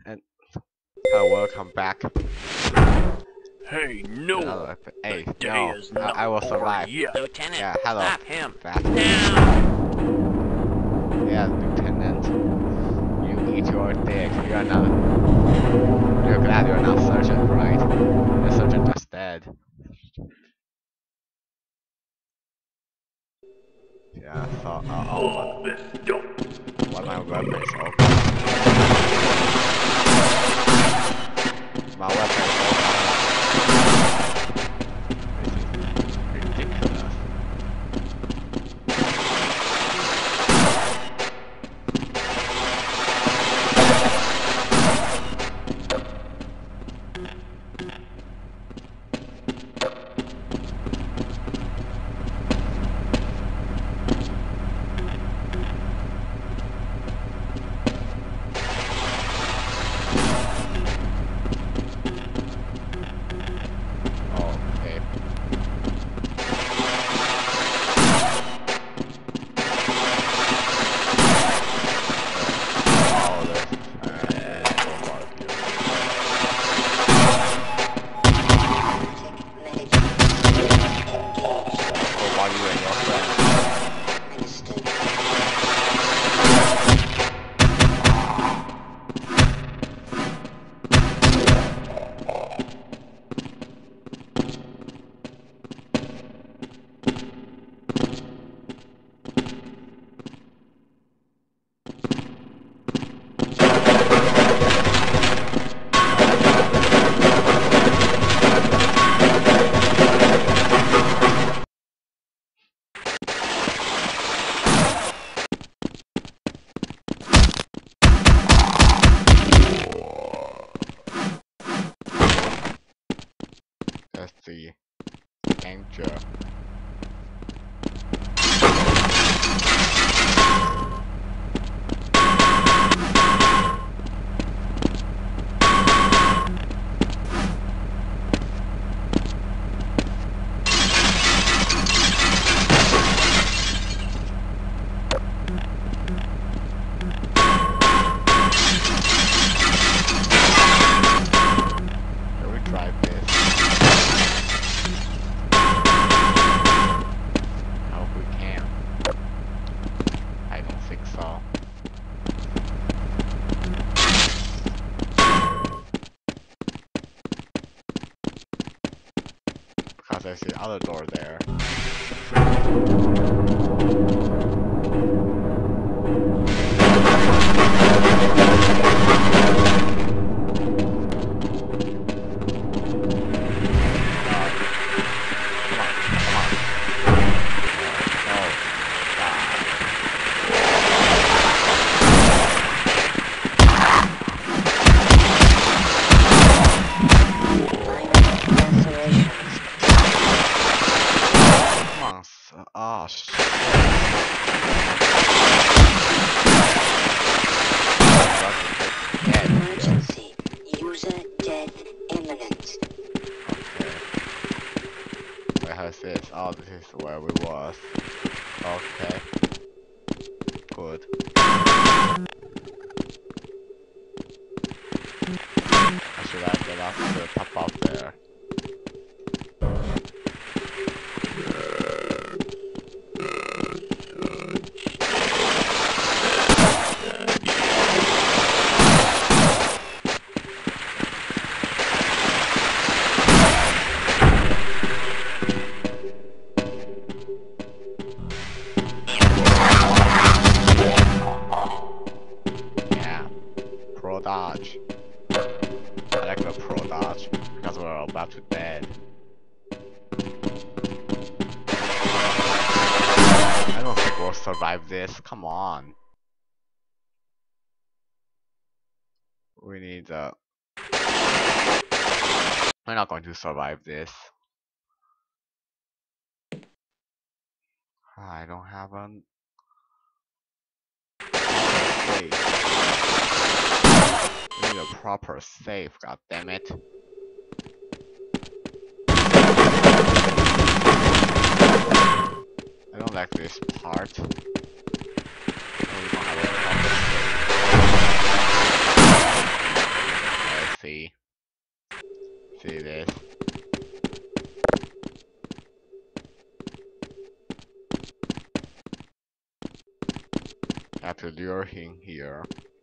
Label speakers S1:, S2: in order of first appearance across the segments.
S1: And welcome back.
S2: Hey, no!
S1: Hey,
S2: The day
S1: no,
S2: is not
S1: I will
S2: over
S1: survive.
S2: yet.
S3: Lieutenant,
S1: Yeah, hello.
S3: stop him.
S1: Back.
S3: Now!
S1: Yeah, Lieutenant. You eat your dick. You're not. You're glad you're not Sergeant, right? The Sergeant just dead. Yeah, so,
S2: Hold this dope.
S1: what my weapon is open. My weapon is open. This is ridiculous. Okay. All this, while you and your friends. That's the danger. Can we drive this? I hope we can. I don't think so. Because I see the other door there. Come on, come on. Oh, God. Come on, oh, dead.
S4: Emergency. User death imminent.
S1: Okay. Wait, how's this? Oh, this is where we was. Okay. Good. How should I get up to the top up there? Yeah. Pro dodge. I like the pro dodge because we're about to dead. I don't think we'll survive this. Come on. We need we're not going to survive this. I don't have an safe. We need a proper safe, god damn it. I don't like this part. No, we don't have a proper safe. to lure him here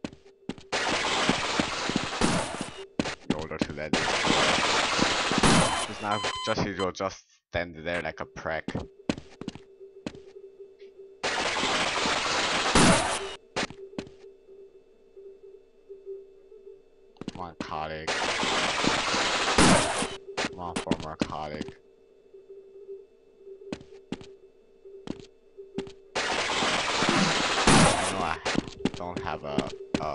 S1: in order to let this go. It's not just he will just stand there like a prick. Come on, colleague. Come on, former colleague. I don't have a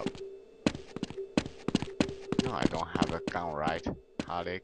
S1: no, I don't have a gun, right, colleague?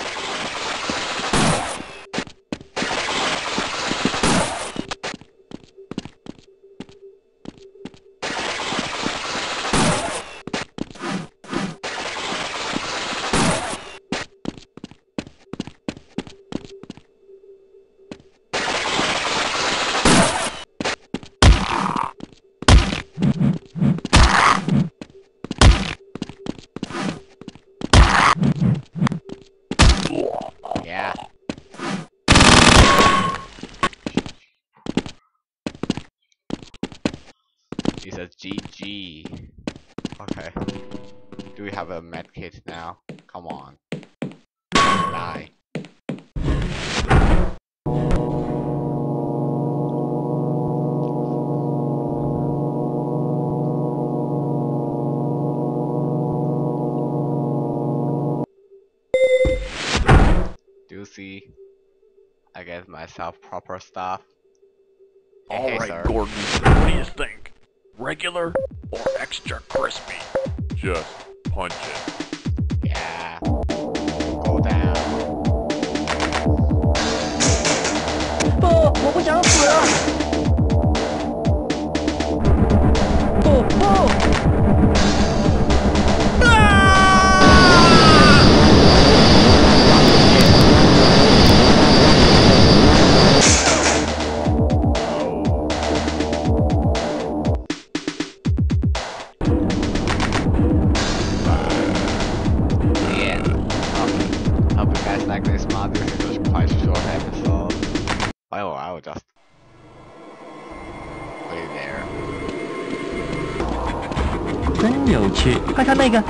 S1: Yeah. It's a GG. Okay. Do we have a med kit now? Come on. Die. Do you see? I get myself proper stuff. Hey,
S2: Alright,
S1: sir.
S2: Gordon, what do you think? Regular or extra crispy? Just punch it.
S1: Yeah. Go down.
S3: 不，我不想死。不不。
S1: Hope you guys like this mod. This was quite a short episode. Well, I will just put it there.
S3: 真有趣，快看那个。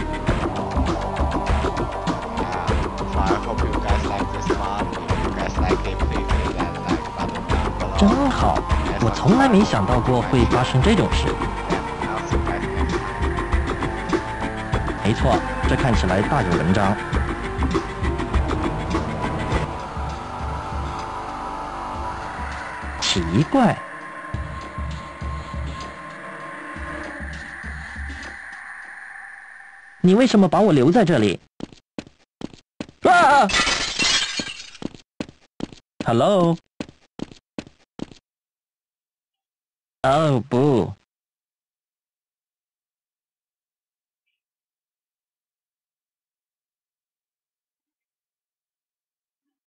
S1: So I hope you guys like this mod. If you guys like it, please hit that like button down below.
S3: 真好，我从来没想到过会发生这种事。
S1: And I'll see you guys next time.
S3: 没错，这看起来大有文章。奇怪，你为什么把我留在这里？啊 ！Hello？ 哦不。